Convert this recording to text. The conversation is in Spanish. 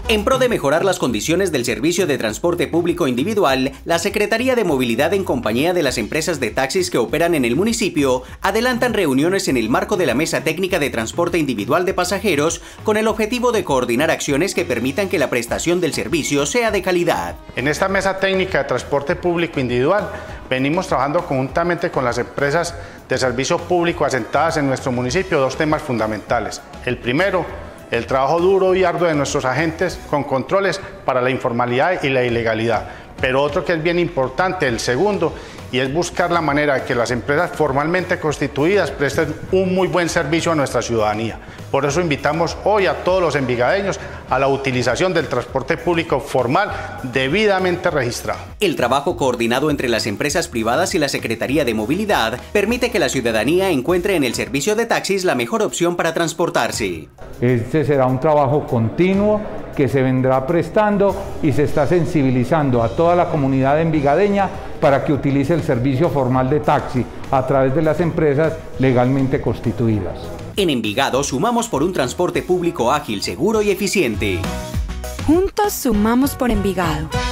En pro de mejorar las condiciones del servicio de transporte público individual, la Secretaría de Movilidad, en compañía de las empresas de taxis que operan en el municipio, adelantan reuniones en el marco de la Mesa Técnica de Transporte Individual de Pasajeros con el objetivo de coordinar acciones que permitan que la prestación del servicio sea de calidad. En esta Mesa Técnica de Transporte Público Individual venimos trabajando conjuntamente con las empresas de servicio público asentadas en nuestro municipio dos temas fundamentales. El primero, el trabajo duro y arduo de nuestros agentes con controles para la informalidad y la ilegalidad. Pero otro que es bien importante, el segundo, y es buscar la manera de que las empresas formalmente constituidas presten un muy buen servicio a nuestra ciudadanía. Por eso invitamos hoy a todos los envigadeños a la utilización del transporte público formal debidamente registrado. El trabajo coordinado entre las empresas privadas y la Secretaría de Movilidad permite que la ciudadanía encuentre en el servicio de taxis la mejor opción para transportarse. Este será un trabajo continuo que se vendrá prestando y se está sensibilizando a toda la comunidad envigadeña para que utilice el servicio formal de taxi a través de las empresas legalmente constituidas. En Envigado sumamos por un transporte público ágil, seguro y eficiente. Juntos sumamos por Envigado.